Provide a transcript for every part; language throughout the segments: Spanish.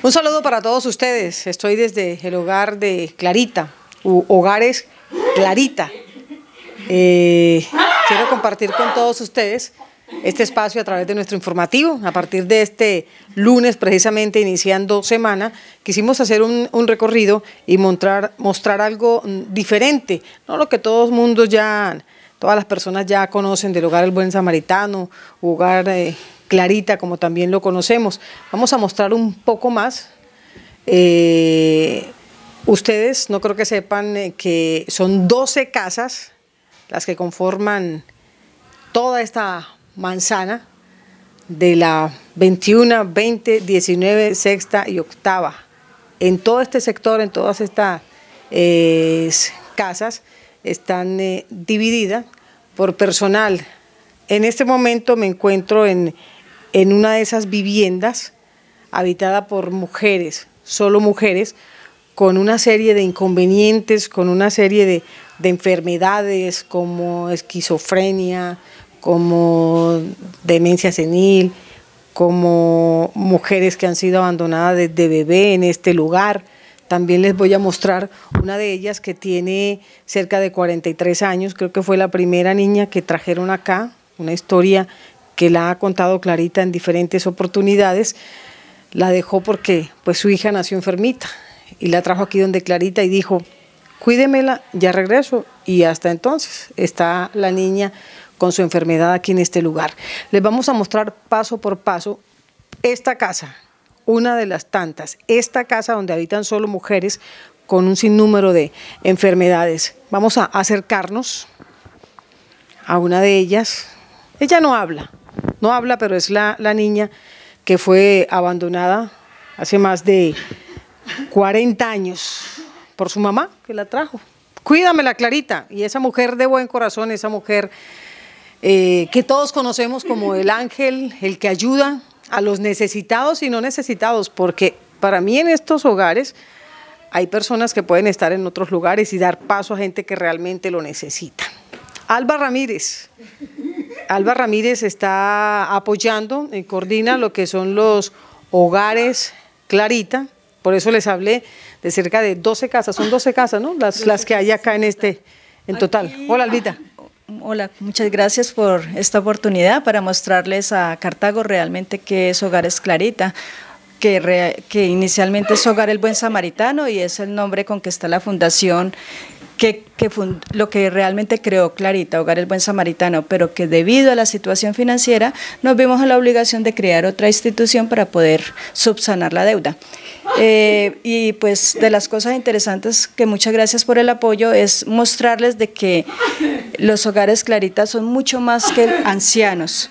Un saludo para todos ustedes. Estoy desde el hogar de Clarita, Hogares Clarita. Quiero compartir con todos ustedes este espacio a través de nuestro informativo. A partir de este lunes, precisamente iniciando semana, quisimos hacer un recorrido y mostrar algo diferente, no lo que todos todas las personas ya conocen del Hogar El Buen Samaritano, Hogar Clarita, como también lo conocemos. Vamos a mostrar un poco más. Ustedes no creo que sepan que son 12 casas las que conforman toda esta manzana de la 21, 20, 19, sexta y octava. En todo este sector, en todas estas casas, están divididas por personal. En este momento me encuentro en una de esas viviendas habitada por mujeres, solo mujeres, con una serie de inconvenientes, con una serie de enfermedades como esquizofrenia, como demencia senil, como mujeres que han sido abandonadas desde bebé en este lugar. También les voy a mostrar una de ellas que tiene cerca de 43 años, creo que fue la primera niña que trajeron acá, una historia que la ha contado Clarita en diferentes oportunidades. La dejó porque pues su hija nació enfermita y la trajo aquí donde Clarita y dijo, cuídemela, ya regreso, y hasta entonces está la niña con su enfermedad aquí en este lugar. Les vamos a mostrar paso por paso esta casa, una de las tantas, esta casa donde habitan solo mujeres con un sinnúmero de enfermedades. Vamos a acercarnos a una de ellas. Ella no habla, pero es la niña que fue abandonada hace más de 40 años por su mamá, que la trajo. Cuídamela, Clarita. Y esa mujer de buen corazón, esa mujer que todos conocemos como el ángel, el que ayuda a los necesitados y no necesitados, porque para mí en estos hogares hay personas que pueden estar en otros lugares y dar paso a gente que realmente lo necesita. Alba Ramírez está apoyando y coordina lo que son los hogares Clarita, por eso les hablé de cerca de 12 casas, son 12 casas, ¿no? Las que hay acá en total. Hola, Albita. Hola, muchas gracias por esta oportunidad para mostrarles a Cartago realmente qué es Hogares Clarita, que inicialmente es Hogar El Buen Samaritano y es el nombre con que está la fundación lo que realmente creó Clarita, Hogar El Buen Samaritano, pero que debido a la situación financiera nos vimos en la obligación de crear otra institución para poder subsanar la deuda. Y pues de las cosas interesantes, que muchas gracias por el apoyo, es mostrarles de que los hogares Clarita son mucho más que ancianos.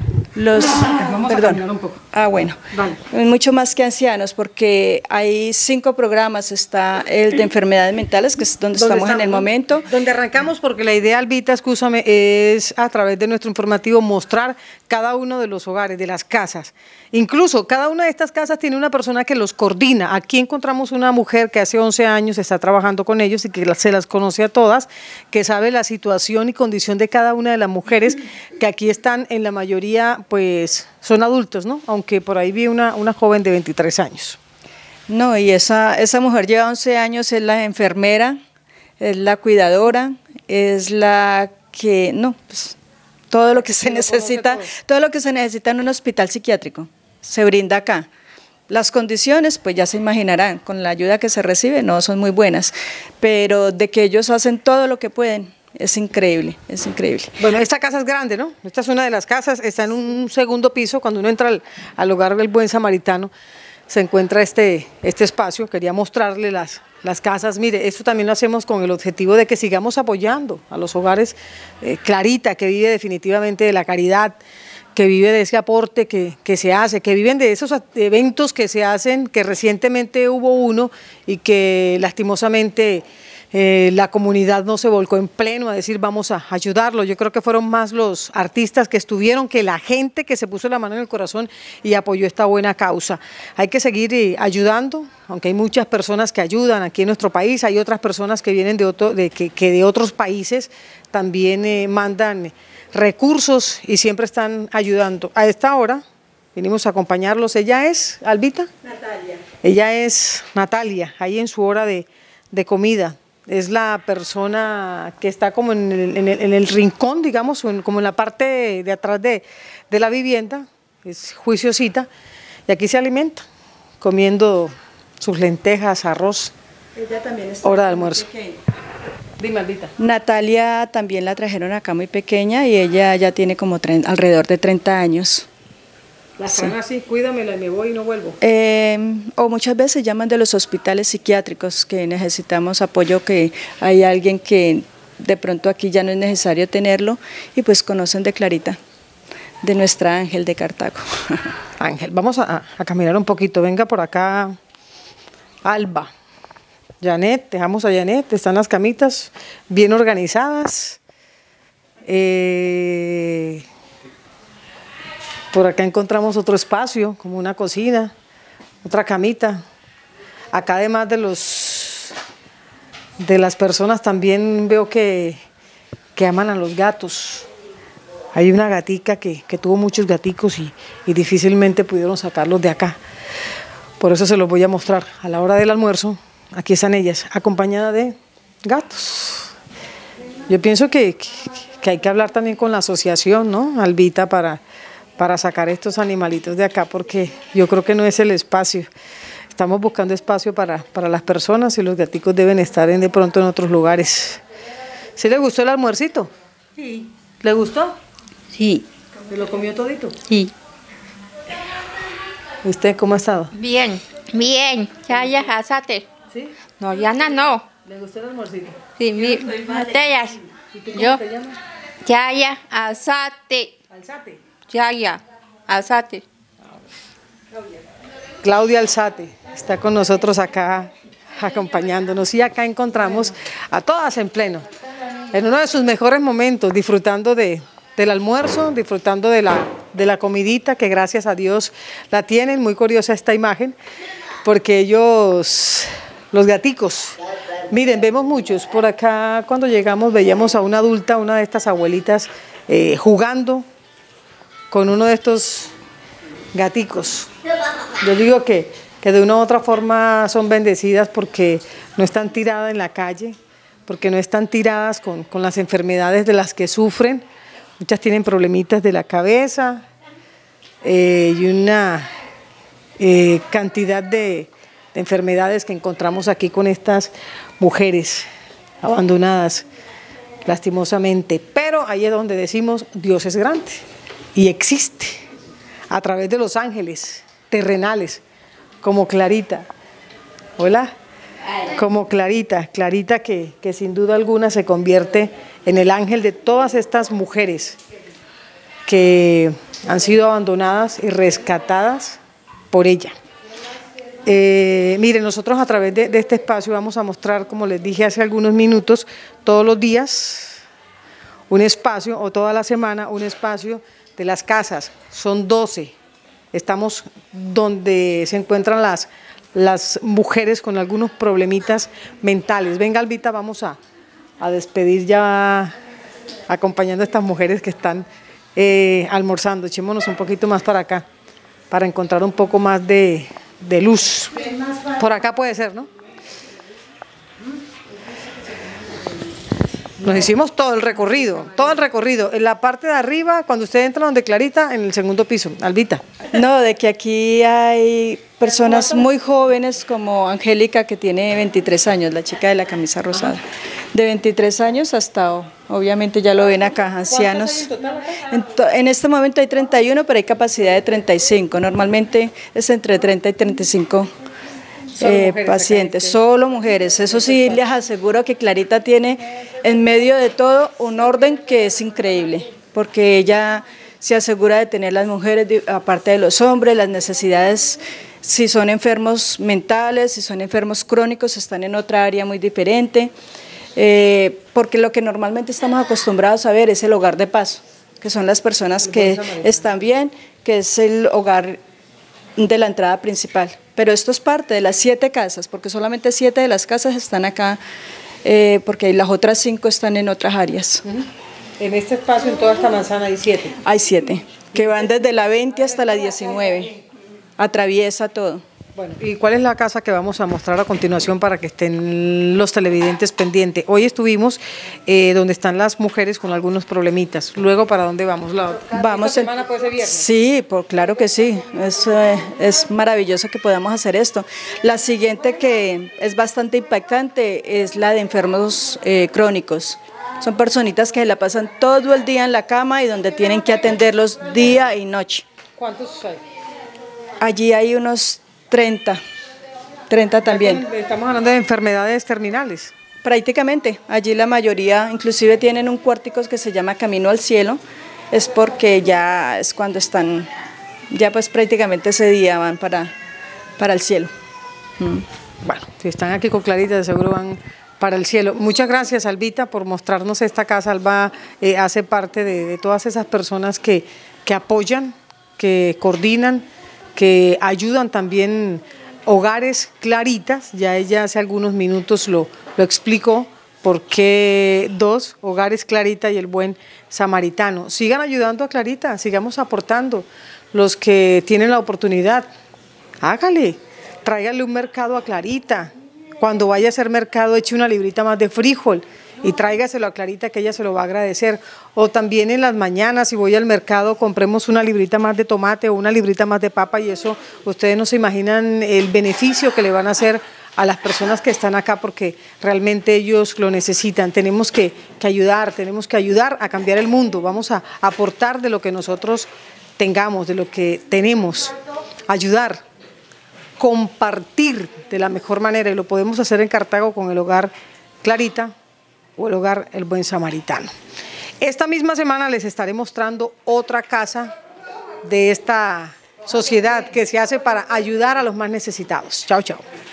Vamos a cambiar un poco. Bueno, vale. Mucho más que ancianos, porque hay 5 programas, está el de enfermedades mentales, que es donde estamos en el momento. Donde arrancamos, porque la idea, Albita, escúchame, es a través de nuestro informativo mostrar cada uno de los hogares, de las casas. Incluso cada una de estas casas tiene una persona que los coordina. Aquí encontramos una mujer que hace 11 años está trabajando con ellos y que se las conoce a todas, que sabe la situación y condición de cada una de las mujeres que aquí están, en la mayoría pues son adultos, ¿no? Aunque por ahí vi una joven de 23 años. No, y esa mujer lleva 11 años, es la enfermera, es la cuidadora, es la que, pues, todo lo que se necesita, todo lo que se necesita en un hospital psiquiátrico se brinda acá. Las condiciones, pues ya se imaginarán, con la ayuda que se recibe no son muy buenas, pero de que ellos hacen todo lo que pueden. Es increíble, es increíble. Bueno, esta casa es grande, ¿no? Esta es una de las casas, está en un segundo piso. Cuando uno entra al Hogar del Buen Samaritano, se encuentra este espacio. Quería mostrarle las casas. Mire, esto también lo hacemos con el objetivo de que sigamos apoyando a los hogares Clarita, que vive definitivamente de la caridad, que vive de ese aporte que se hace, que viven de esos eventos que se hacen, que recientemente hubo uno y que lastimosamente la comunidad no se volcó en pleno a decir vamos a ayudarlo. Yo creo que fueron más los artistas que estuvieron que la gente que se puso la mano en el corazón y apoyó esta buena causa. Hay que seguir ayudando, aunque hay muchas personas que ayudan aquí en nuestro país, hay otras personas que vienen de otros países también mandan recursos y siempre están ayudando. A esta hora vinimos a acompañarlos. ¿Ella es Albita? Natalia. Ella es Natalia, ahí en su hora de comida. Es la persona que está como en el rincón, digamos, como en la parte de atrás de la vivienda, es juiciosita, y aquí se alimenta, comiendo sus lentejas, arroz, Ella también está hora de almuerzo. pequeña. Dime, Albita. Natalia también la trajeron acá muy pequeña y ella ya tiene como alrededor de 30 años. Las traen así, cuídamela y me voy y no vuelvo. O muchas veces llaman de los hospitales psiquiátricos que necesitamos apoyo, que hay alguien que de pronto aquí ya no es necesario tenerlo y pues conocen de Clarita, de nuestra Ángel de Cartago. Ángel, vamos a caminar un poquito, venga por acá, Alba. Janet, dejamos a Janet, están las camitas bien organizadas. Por acá encontramos otro espacio, como una cocina, otra camita. Acá además de las personas también veo que aman a los gatos. Hay una gatica que tuvo muchos gaticos y difícilmente pudieron sacarlos de acá. Por eso se los voy a mostrar a la hora del almuerzo. Aquí están ellas, acompañadas de gatos. Yo pienso que hay que hablar también con la asociación, ¿no, Albita, para sacar estos animalitos de acá, porque yo creo que no es el espacio. Estamos buscando espacio para las personas y los gaticos deben estar de pronto en otros lugares. ¿Sí le gustó el almuercito? Sí. ¿Le gustó? Sí. ¿Se lo comió todito? Sí. ¿Usted cómo ha estado? Bien, bien. Ya, asate. ¿Sí? No, Yana no. ¿Le gustó el almuercito? Sí, Mateas. ¿Y tú Yo. cómo te llamas? Ya, asate. Alzate. Ya, asate. Claudia Alzate está con nosotros acá acompañándonos y acá encontramos a todas en pleno, en uno de sus mejores momentos, disfrutando del almuerzo, disfrutando de la comidita que gracias a Dios la tienen. Muy curiosa esta imagen porque ellos, los gaticos, miren, vemos muchos, por acá cuando llegamos veíamos a una adulta, una de estas abuelitas jugando con uno de estos gaticos. Yo digo que de una u otra forma son bendecidas porque no están tiradas en la calle, porque no están tiradas con las enfermedades de las que sufren. Muchas tienen problemitas de la cabeza y una cantidad de enfermedades que encontramos aquí con estas mujeres abandonadas, lastimosamente. Pero ahí es donde decimos, Dios es grande y existe a través de los ángeles terrenales, como Clarita. Hola. Como Clarita que sin duda alguna se convierte en el ángel de todas estas mujeres que han sido abandonadas y rescatadas por ella. Miren, nosotros a través de este espacio vamos a mostrar, como les dije hace algunos minutos, todos los días un espacio, o toda la semana un espacio de las casas. Son 12. Estamos donde se encuentran las mujeres con algunos problemitas mentales. Venga, Albita, vamos a despedir ya acompañando a estas mujeres que están almorzando. Echémonos un poquito más para acá para encontrar un poco más de luz. Por acá puede ser, ¿no? Nos hicimos todo el recorrido. En la parte de arriba, cuando usted entra donde Clarita, en el segundo piso. Albita. No, de que aquí hay personas muy jóvenes como Angélica, que tiene 23 años, la chica de la camisa rosada. De 23 años hasta, obviamente ya lo ven acá, ancianos. En este momento hay 31, pero hay capacidad de 35. Normalmente es entre 30 y 35 pacientes, solo mujeres. Eso sí, les aseguro que Clarita tiene en medio de todo un orden que es increíble, porque ella se asegura de tener las mujeres, aparte de los hombres, las necesidades, si son enfermos mentales, si son enfermos crónicos, están en otra área muy diferente, porque lo que normalmente estamos acostumbrados a ver es el hogar de paso, que son las personas que están bien, que es el hogar de la entrada principal. Pero esto es parte de las 7 casas, porque solamente 7 de las casas están acá, porque las otras 5 están en otras áreas. En este espacio, en toda esta manzana, hay 7. Hay 7. que van desde la 20 hasta la 19, atraviesa todo. Bueno, ¿y cuál es la casa que vamos a mostrar a continuación para que estén los televidentes pendientes? Hoy estuvimos donde están las mujeres con algunos problemitas. Luego, ¿para dónde vamos? Vamos ¿Esta semana puede ser viernes? Sí, claro que sí. Es maravilloso que podamos hacer esto. La siguiente, que es bastante impactante, es la de enfermos crónicos. Son personitas que la pasan todo el día en la cama y donde tienen que atenderlos día y noche. ¿Cuántos hay? Allí hay unos 30 también. Estamos hablando de enfermedades terminales. Prácticamente, allí la mayoría inclusive tienen un cuartico que se llama Camino al Cielo, es porque ya es cuando están, ya pues prácticamente ese día van para el cielo. Bueno, si están aquí con Clarita, de seguro van para el cielo. Muchas gracias, Albita, por mostrarnos esta casa. Alba hace parte de todas esas personas que apoyan, que coordinan, que ayudan también Hogares Claritas. Ya ella hace algunos minutos lo explicó, por qué 2, Hogares Clarita y el Buen Samaritano. Sigan ayudando a Clarita, sigamos aportando. Los que tienen la oportunidad, hágale, tráigale un mercado a Clarita. Cuando vaya a hacer mercado, eche una librita más de frijol y tráigaselo a Clarita, que ella se lo va a agradecer. O también en las mañanas, si voy al mercado, compremos una librita más de tomate o una librita más de papa, y eso ustedes no se imaginan el beneficio que le van a hacer a las personas que están acá, porque realmente ellos lo necesitan. Tenemos que ayudar, tenemos que ayudar a cambiar el mundo. Vamos a aportar de lo que nosotros tengamos, de lo que tenemos, ayudar, compartir de la mejor manera, y lo podemos hacer en Cartago con el Hogar Clarita o el Hogar El Buen Samaritano. Esta misma semana les estaré mostrando otra casa de esta sociedad que se hace para ayudar a los más necesitados. Chao, chao.